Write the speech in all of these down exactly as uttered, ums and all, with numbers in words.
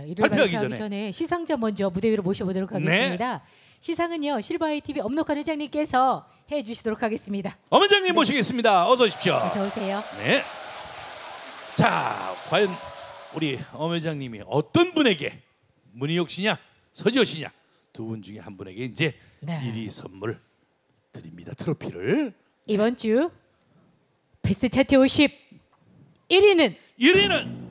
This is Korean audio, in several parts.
이를 발표하기 발표하기 전에. 전에 시상자 먼저 무대 위로 모셔보도록 하겠습니다. 네. 시상은요 실버아이티비 엄록한 회장님께서 해주시도록 하겠습니다. 엄회장님 네. 모시겠습니다. 어서 오십시오. 어서 오세요. 네. 자, 과연 우리 엄회장님이 어떤 분에게 문희옥 씨냐, 서지호 씨냐 두 분 중에 한 분에게 이제 네. 일 위 선물 드립니다. 트로피를. 이번 주 베스트 차트 오십 일 위는 일 위는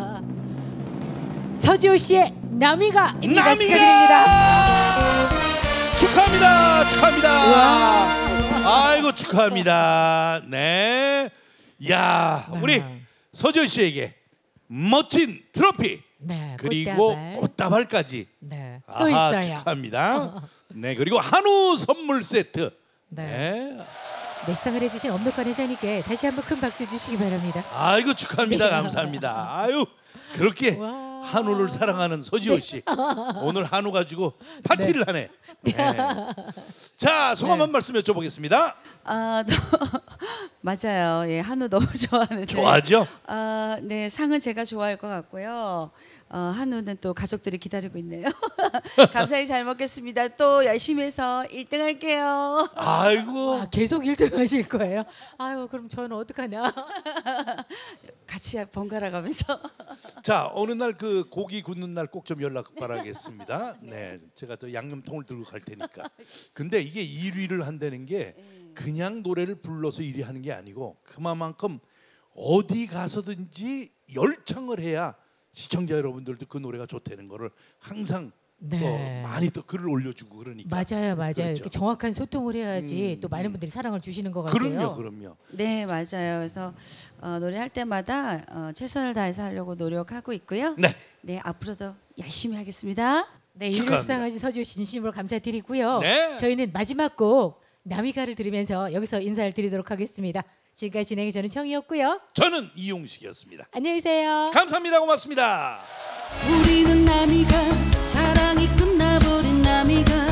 서지호 씨의 나미가입니다. 나미가! 축하드립니다. 축하합니다. 축하합니다. 와. 아이고 축하합니다. 네. 야, 우리 서지호 씨에게 멋진 트로피 네, 그리고 꽃다발. 꽃다발까지. 네, 또 아하, 있어요. 축하합니다. 네, 그리고 한우 선물 세트. 네. 네. 네, 시상을 해주신 엄록한 회장님께 다시 한번 큰 박수 주시기 바랍니다. 아이고 축하합니다. 네. 감사합니다. 아유 그렇게 와. 한우를 사랑하는 서지호 씨 오늘 한우 가지고 파티를 하네. 네. 자 소감 네. 한 말씀 여쭤보겠습니다. 아, 너, 맞아요. 예, 한우 너무 좋아하는데. 좋아하죠? 아, 네, 상은 제가 좋아할 것 같고요. 어, 한우는 또 가족들이 기다리고 있네요. 감사히 잘 먹겠습니다. 또 열심히 해서 일 등 할게요. 아이고 아, 계속 일 등 하실 거예요? 아유 그럼 저는 어떡하냐. 같이 번갈아 가면서. 자 어느 날 그 고기 굽는 날 꼭 좀 연락 바라겠습니다. 네, 제가 또 양념통을 들고 갈 테니까. 근데 이게 일 위를 한다는 게 그냥 노래를 불러서 일 위 하는 게 아니고 그만큼 어디 가서든지 열창을 해야 시청자 여러분들도 그 노래가 좋다는 거를 항상 네. 또 많이 또 글을 올려주고 그러니까. 맞아요, 맞아요. 그렇죠. 이렇게 정확한 소통을 해야지 음, 또 많은 분들이 사랑을 주시는 것 같아요. 그럼요, 그럼요. 네, 맞아요. 그래서 어, 노래할 때마다 어, 최선을 다해서 하려고 노력하고 있고요. 네. 네, 앞으로도 열심히 하겠습니다. 네, 일 위를 축하합니다. 수상하신 서지호 씨 진심으로 감사드리고요. 네. 저희는 마지막 곡 나미가를 들으면서 여기서 인사를 드리도록 하겠습니다. 지금까지 진행의 저는 청이었고요. 저는 이용식이었습니다. 안녕히 계세요. 감사합니다. 고맙습니다. 우리는 나미가 사랑이 끝나버린 나미가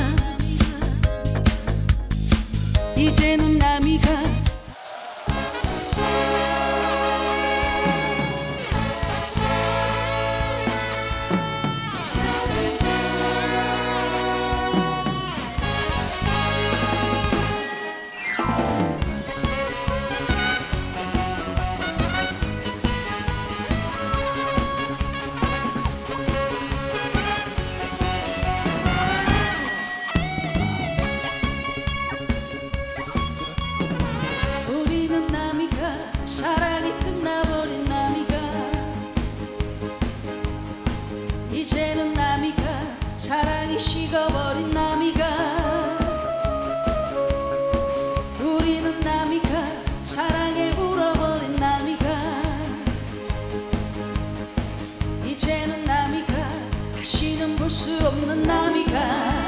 이제는 나미가 우리는 나미가 사랑이 끝나버린 나미가 이제는 나미가 사랑이 식어버린 나미가 우리는 나미가 사랑에 울어버린 나미가 이제는 나미가 다시는 볼 수 없는 나미가